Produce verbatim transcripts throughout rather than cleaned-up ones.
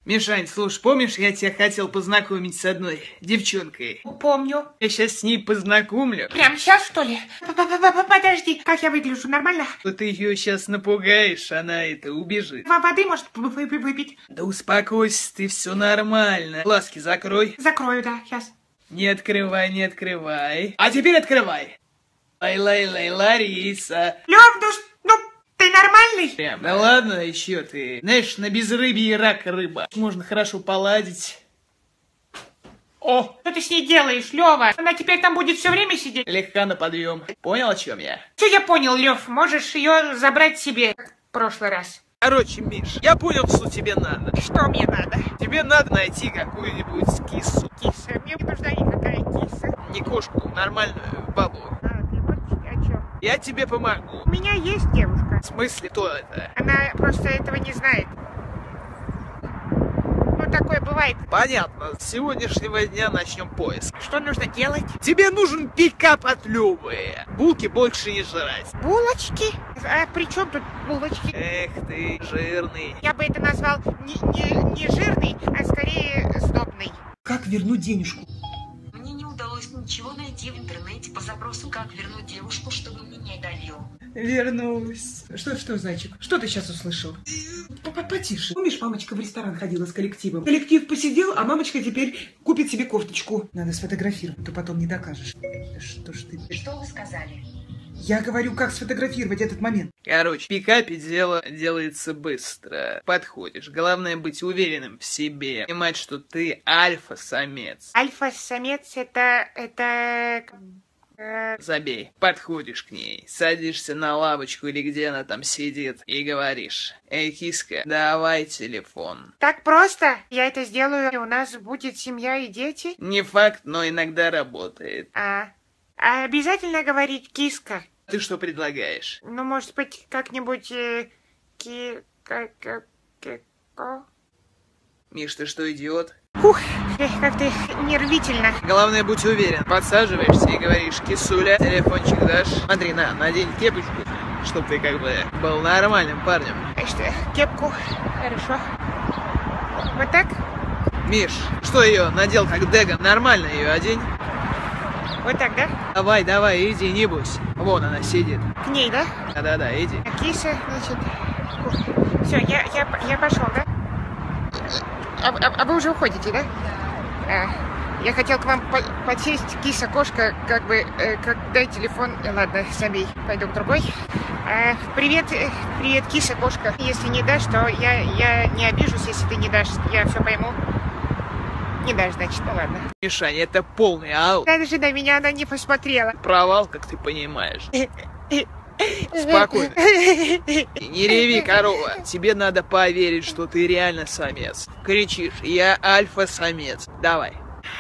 Мишань, слушай, помнишь, я тебя хотел познакомить с одной девчонкой? Помню. Я сейчас с ней познакомлю. Прям сейчас, что ли? Подожди, как я выгляжу, нормально? Вот ты ее сейчас напугаешь, она это убежит. Воды может выпить? Да успокойся, ты, все нормально. Глазки закрой. Закрою, да, сейчас. Не открывай, не открывай. А теперь открывай. Лай-лай-лай, Лариса. Лёв, ну, ну ты нормальный? Прям, да ладно, еще ты. Знаешь, на безрыбье рак рыба. Можно хорошо поладить. О, что ты с ней делаешь, Лёва? Она теперь там будет все время сидеть? Легка на подъем. Понял, о чем я? Все, я понял, Лёв. Можешь ее забрать себе, как в прошлый раз. Короче, Миш, я понял, что тебе надо. Что мне надо? Тебе надо найти какую-нибудь кису. Киса? Мне не нужна никакая киса. Не кошку, нормальную бабу. А, ты вот о чем? Я тебе помогу. У меня есть девушка. В смысле, кто это? Она просто этого не знает. Ну, такое бывает. Понятно. С сегодняшнего дня начнем поиск. Что нужно делать? Тебе нужен пикап от Лёвы. Булки больше не жрать. Булочки? А при чем тут булочки? Эх ты, жирный. Я бы это назвал не, не, не жирный, а скорее сдобный. Как вернуть денежку? Мне не удалось ничего найти в интернете по запросу «Как вернуть девушку, чтобы мне долил». Вернулась. Что, что, зайчик? Что ты сейчас услышал? Потише. Помнишь, мамочка в ресторан ходила с коллективом? Коллектив посидел, а мамочка теперь купит себе кофточку. Надо сфотографировать, а то потом не докажешь. Что ж ты... Что вы сказали? Я говорю, как сфотографировать этот момент. Короче, в пикапе дело делается быстро. Подходишь. Главное быть уверенным в себе. Понимать, что ты альфа-самец. Альфа-самец это... это... э, Забей. Подходишь к ней, садишься на лавочку или где она там сидит и говоришь: «Эй, киска, давай телефон». Так просто? Я это сделаю, и у нас будет семья и дети? Не факт, но иногда работает. А, а обязательно говорить киска? Ты что предлагаешь? Ну, может быть, как-нибудь... Э, ки... как... как... ки- ко? Миш, ты что, идиот? Ух, эх, как ты нервительно. Главное, будь уверен. Подсаживаешься и говоришь: «Кисуля, телефончик дашь?» Смотри, на, надень кепочку, чтоб ты как бы был нормальным парнем. А что, кепку? Хорошо. Вот так? Миш, что ее надел как Деган? Нормально ее одень. Вот так, да? Давай, давай, иди, не бойся. Вон она сидит. К ней, да? Да-да-да, иди. А киса, значит... Все, я, я, я пошел, да? А, а- а вы уже уходите, да? А, я хотел к вам по- подсесть, киса, кошка, как бы, э, как дай телефон. Э, ладно, забей, пойду к другой. А, привет, э, привет, киса, кошка. Если не дашь, то я, я не обижусь, если ты не дашь. Я все пойму. Не дашь, значит, ну ладно. Мишань, это полный аут. Даже на меня она не посмотрела. Провал, как ты понимаешь. Спокойно. И не реви, корова. Тебе надо поверить, что ты реально самец. Кричишь: «Я альфа-самец». Давай.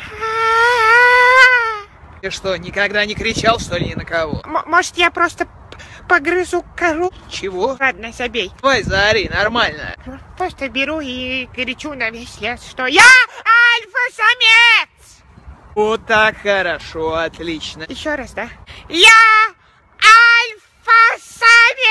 Ты что, никогда не кричал, что ли, ни на кого? М- может, я просто п- погрызу кору? Чего? Ладно, забей. Давай, заори, нормально. Просто беру и кричу на весь лес, что я альфа-самец! Вот так, хорошо, отлично. Еще раз, да? Я альфа-самец!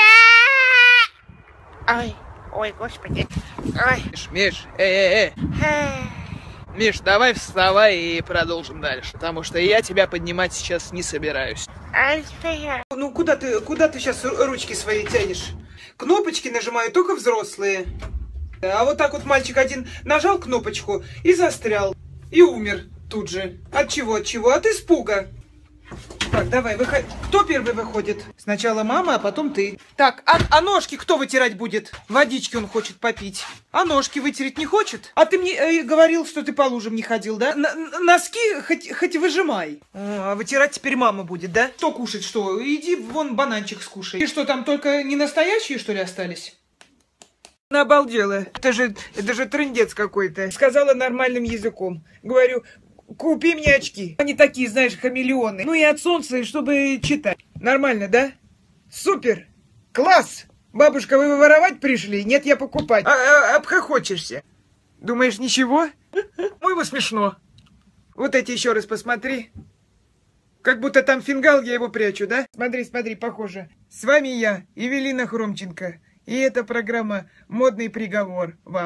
Ой, ой, господи. Ой. Миш, Миш, эй-эй-эй. Эх. Миш, давай вставай и продолжим дальше, потому что я тебя поднимать сейчас не собираюсь. Альфа. Ну, куда ты, куда ты сейчас ручки свои тянешь? Кнопочки нажимают только взрослые. А вот так вот мальчик один нажал кнопочку и застрял. И умер тут же. От чего, от чего? От испуга. Так, давай, выходи. Кто первый выходит? Сначала мама, а потом ты. Так, а, а ножки кто вытирать будет? Водички он хочет попить. А ножки вытереть не хочет? А ты мне э, говорил, что ты по лужам не ходил, да? Н- н- носки хоть, хоть выжимай. А вытирать теперь мама будет, да? Что кушать, что? Иди вон бананчик скушай. И что, там только не настоящие, что ли, остались? Она обалдела. Это же, это же трындец какой-то. Сказала нормальным языком. Говорю: купи мне очки. Они такие, знаешь, хамелеоны. Ну и от солнца, чтобы читать. Нормально, да? Супер! Класс! Бабушка, вы воровать пришли? Нет, я покупать. А, а, обхохочешься. Думаешь, ничего? По-моему, смешно. Вот эти еще раз посмотри. Как будто там фингал, я его прячу, да? Смотри, смотри, похоже. С вами я, Евелина Хромченко. И эта программа «Модный приговор» вам.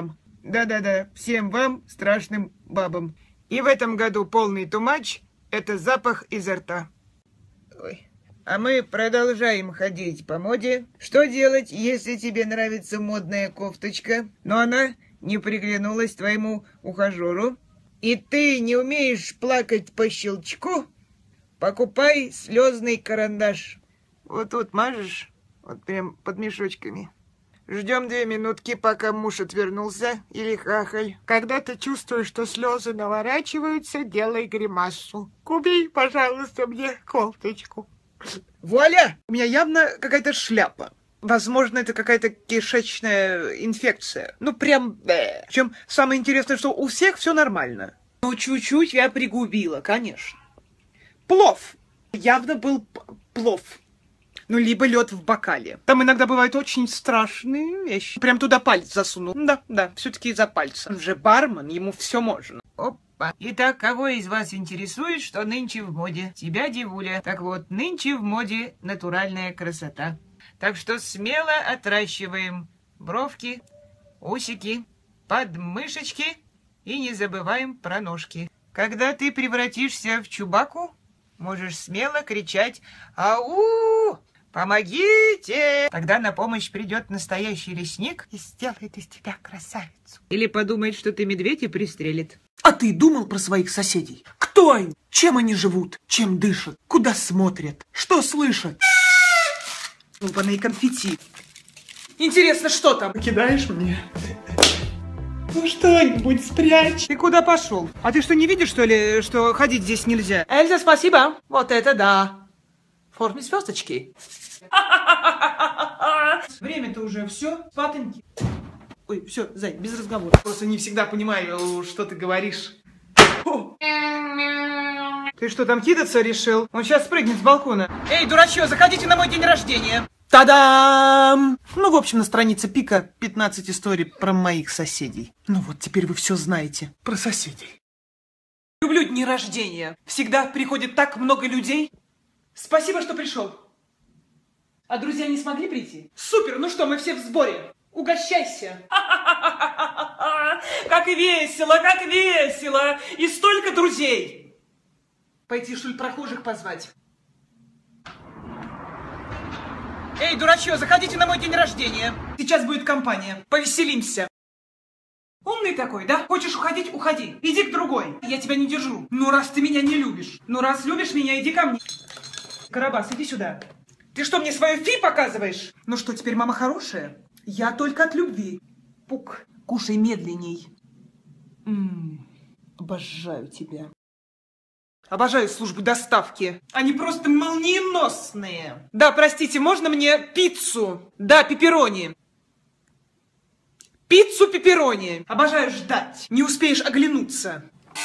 Да-да-да, всем вам, страшным бабам. И в этом году полный тумач – это запах изо рта. Ой. А мы продолжаем ходить по моде. Что делать, если тебе нравится модная кофточка, но она не приглянулась твоему ухажеру, и ты не умеешь плакать по щелчку? Покупай слезный карандаш. Вот тут мажешь, вот прям под мешочками. Ждем две минутки, пока муж отвернулся, или хахаль. Когда ты чувствуешь, что слезы наворачиваются, делай гримасу. Купи, пожалуйста, мне кофточку. Вуаля! У меня явно какая-то шляпа. Возможно, это какая-то кишечная инфекция. Ну, прям... Бэ. Причем самое интересное, что у всех все нормально. Ну, чуть-чуть я пригубила, конечно. Плов. Явно был плов. Ну, либо лед в бокале. Там иногда бывают очень страшные вещи. Прям туда палец засунул. Да, да, все-таки из-за пальца. Он же бармен, ему все можно. Опа. Итак, кого из вас интересует, что нынче в моде? Тебя, Дивуля. Так вот, нынче в моде натуральная красота. Так что смело отращиваем бровки, усики, подмышечки и не забываем про ножки. Когда ты превратишься в Чубаку, можешь смело кричать «Ау! Помогите!» Тогда на помощь придет настоящий лесник и сделает из тебя красавицу. Или подумает, что ты медведь и пристрелит. А ты думал про своих соседей? Кто они? Чем они живут? Чем дышат? Куда смотрят? Что слышат? Лупаные конфетти. Интересно, что там? Кидаешь мне? Ну что-нибудь спрячь. Ты куда пошел? А ты что, не видишь, что ли, что ходить здесь нельзя? Эльза, спасибо. Вот это да. В форме звездочки. Время-то уже все, спатоньки. Ой, все, Зай, без разговора. Просто не всегда понимаю, что ты говоришь. О! Ты что, там кидаться решил? Он сейчас спрыгнет с балкона. Эй, дурачье, заходите на мой день рождения. Та-дам! Ну, в общем, на странице Пика пятнадцать историй про моих соседей. Ну вот, теперь вы все знаете про соседей. Люблю дни рождения. Всегда приходит так много людей. Спасибо, что пришел. А друзья не смогли прийти? Супер, ну что, мы все в сборе. Угощайся. Как весело, как весело! И столько друзей! Пойти, что ли, прохожих позвать? Эй, дурачье, заходите на мой день рождения. Сейчас будет компания. Повеселимся. Умный такой, да? Хочешь уходить? Уходи. Иди к другой. Я тебя не держу. Ну, раз ты меня не любишь. Ну, раз любишь меня, иди ко мне. Карабас, иди сюда. Ты что, мне свое фи показываешь? Ну что, теперь мама хорошая? Я только от любви. Пук, кушай медленней. Ммм, обожаю тебя. Обожаю службу доставки. Они просто молниеносные. Да, простите, можно мне пиццу? Да, пепперони. Пиццу пепперони. Обожаю ждать. Не успеешь оглянуться.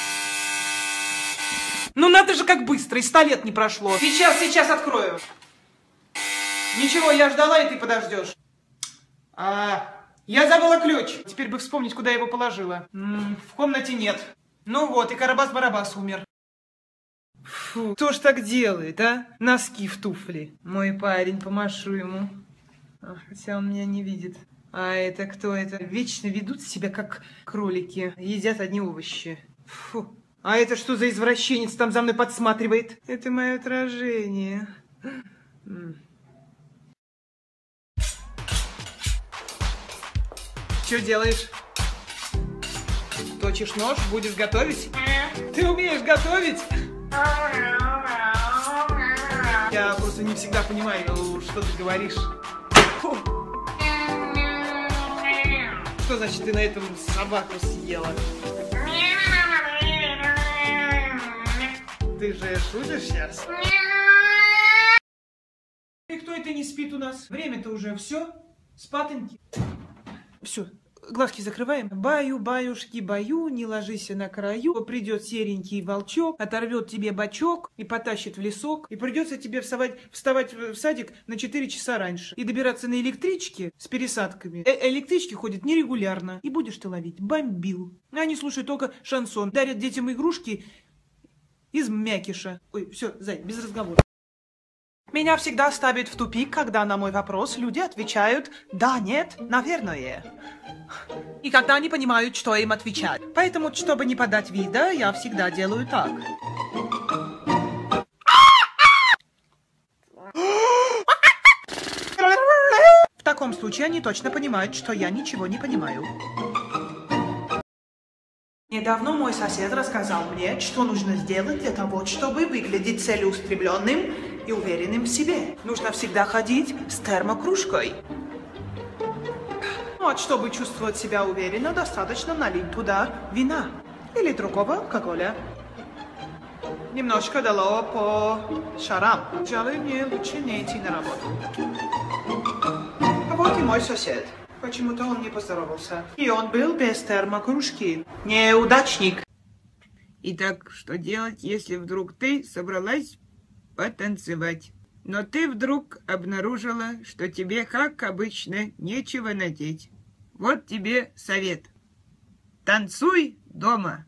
Ну надо же, как быстро, и ста лет не прошло. Сейчас, сейчас открою. Ничего, я ждала, и ты подождешь. А, я забыла ключ. Теперь бы вспомнить, куда я его положила. М-м, в комнате нет. Ну вот, и Карабас-Барабас умер. Фу, кто ж так делает, а? Носки в туфли. Мой парень, помашу ему. А, хотя он меня не видит. А это кто это? Вечно ведут себя как кролики. Едят одни овощи. Фу. А это что за извращенец там за мной подсматривает? Это мое отражение. Что делаешь? Точишь нож? Будешь готовить? Ты умеешь готовить? Я просто не всегда понимаю, что ты говоришь. Фу. Что значит ты на этом собаку съела? Ты же шутишь сейчас? Никто это не спит у нас. Время-то уже все. Спатоньки. Все. Глазки закрываем. Баю, баюшки, баю, не ложись на краю. Придет серенький волчок, оторвет тебе бочок и потащит в лесок. И придется тебе вставать, вставать в садик на четыре часа раньше. И добираться на электричке с пересадками. Э электрички ходят нерегулярно. И будешь ты ловить бомбил. Они слушают только шансон. Дарят детям игрушки из мякиша. Ой, все, Зай, без разговора. Меня всегда ставит в тупик, когда на мой вопрос люди отвечают «да», «нет», «наверное». И когда не понимают, что им отвечать. Поэтому, чтобы не подать вида, я всегда делаю так. В таком случае они точно понимают, что я ничего не понимаю. Недавно мой сосед рассказал мне, что нужно сделать для того, чтобы выглядеть целеустремленным и уверенным в себе. Нужно всегда ходить с термокружкой. Вот, чтобы чувствовать себя уверенно, достаточно налить туда вина или другого алкоголя. Немножко дало по шарам. Пожалуй, мне лучше не идти на работу. А вот и мой сосед. Почему-то он не поздоровался. И он был без термокружки. Неудачник. Итак, что делать, если вдруг ты собралась потанцевать, но ты вдруг обнаружила, что тебе, как обычно, нечего надеть? Вот тебе совет. Танцуй дома.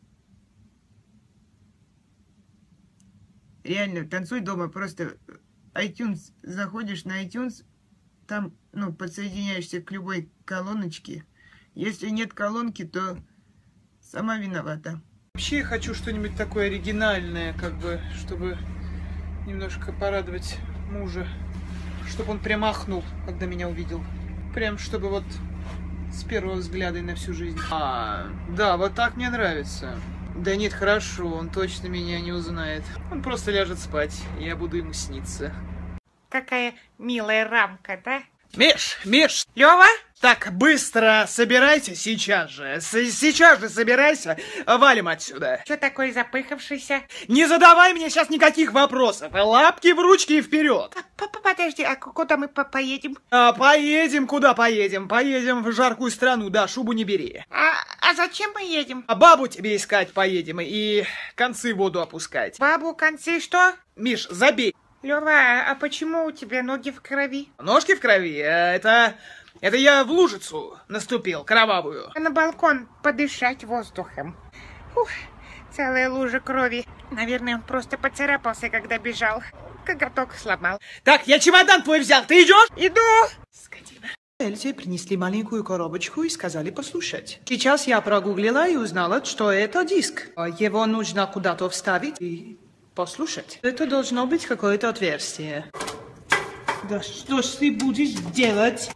Реально, танцуй дома. Просто iTunes, заходишь на iTunes, там, ну, подсоединяешься к любой колоночке. Если нет колонки, то сама виновата. Вообще я хочу что-нибудь такое оригинальное, как бы, чтобы немножко порадовать мужа. Чтобы он прям ахнул, когда меня увидел. Прям, чтобы вот с первого взгляда и на всю жизнь. А, да, вот так мне нравится. Да нет, хорошо, он точно меня не узнает. Он просто ляжет спать, и я буду ему сниться. Какая милая рамка, да? Миш, Миш! Лёва? Так, быстро собирайся сейчас же. С сейчас же собирайся. Валим отсюда. Чё такой запыхавшийся? Не задавай мне сейчас никаких вопросов. Лапки в ручки и вперед. Папа, подожди, а куда мы по поедем? А, поедем, куда поедем? Поедем в жаркую страну, да, шубу не бери. А, а зачем мы едем? А бабу тебе искать поедем и концы в воду опускать. Бабу, концы, что? Миш, забей. Лёва, а почему у тебя ноги в крови? Ножки в крови? Это... Это я в лужицу наступил, кровавую. На балкон подышать воздухом. Ух, целая лужа крови. Наверное, он просто поцарапался, когда бежал. Коготок сломал. Так, я чемодан твой взял, ты идешь? Иду! Скотина. Эльзе принесли маленькую коробочку и сказали послушать. Сейчас я прогуглила и узнала, что это диск. Его нужно куда-то вставить и послушать. Это должно быть какое-то отверстие. Да что ж ты будешь делать?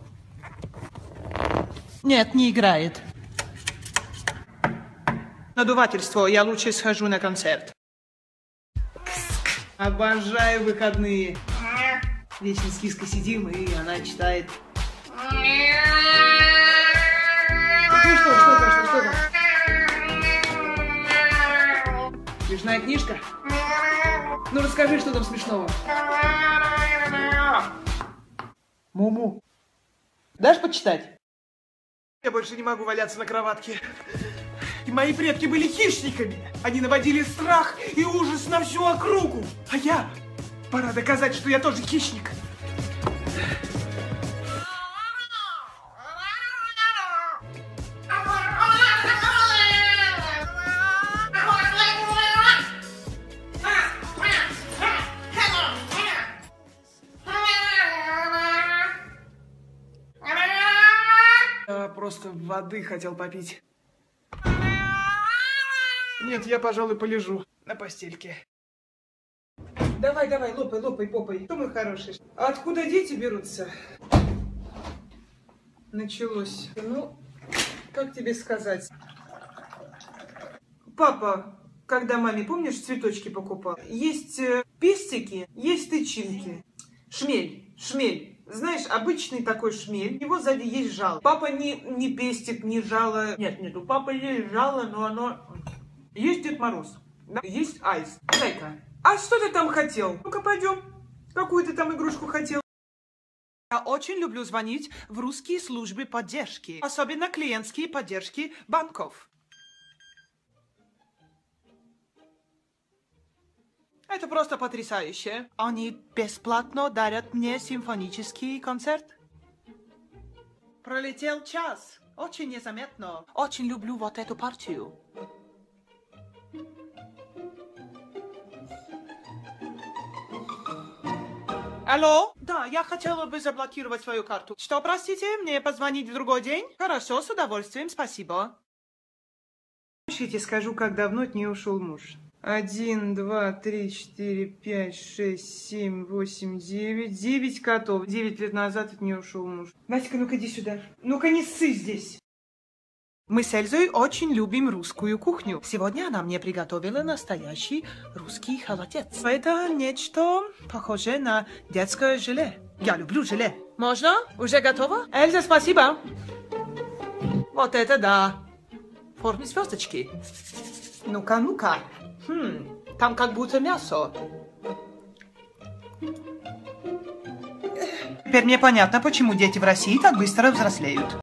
Нет, не играет. Надувательство, я лучше схожу на концерт. Обожаю выходные. Вечно с киской сидим, и она читает. Ну что, что там, что, что там? Смешная книжка? Ну расскажи, что там смешного. Муму. Дашь почитать? Я больше не могу валяться на кроватке. И мои предки были хищниками. Они наводили страх и ужас на всю округу. А я... Пора доказать, что я тоже хищник. Я просто воды хотел попить. Нет, я, пожалуй, полежу на постельке. Давай, давай, лопай, лопай, попой. Что мы хорошие? А откуда дети берутся? Началось. Ну, как тебе сказать? Папа, когда маме, помнишь, цветочки покупал? Есть э, пестики, есть тычинки. Шмель, шмель. Знаешь, обычный такой шмель, у него сзади есть жало. Папа не, не пестик, не жало. Нет, нет, у папы есть жало, но оно... Есть Дед Мороз, да? Есть айс. Дай-ка. А что ты там хотел? Ну-ка, пойдем. Какую ты там игрушку хотел? Я очень люблю звонить в русские службы поддержки. Особенно клиентские поддержки банков. Это просто потрясающе. Они бесплатно дарят мне симфонический концерт. Пролетел час. Очень незаметно. Очень люблю вот эту партию. Алло? Да, я хотела бы заблокировать свою карту. Что, простите, мне позвонить в другой день? Хорошо, с удовольствием, спасибо. Я тебе скажу, как давно от нее ушел муж. Один, два, три, четыре, пять, шесть, семь, восемь, девять. Девять котов. Девять лет назад от нее ушел муж. Васика, ну-ка иди сюда. Ну-ка не ссы здесь. Мы с Эльзой очень любим русскую кухню. Сегодня она мне приготовила настоящий русский холодец. Это нечто похожее на детское желе. Я люблю желе. Можно? Уже готово? Эльза, спасибо. Вот это да. В форме звездочки. Ну-ка, ну-ка. Хм, там как будто мясо. Теперь мне понятно, почему дети в России так быстро взрослеют.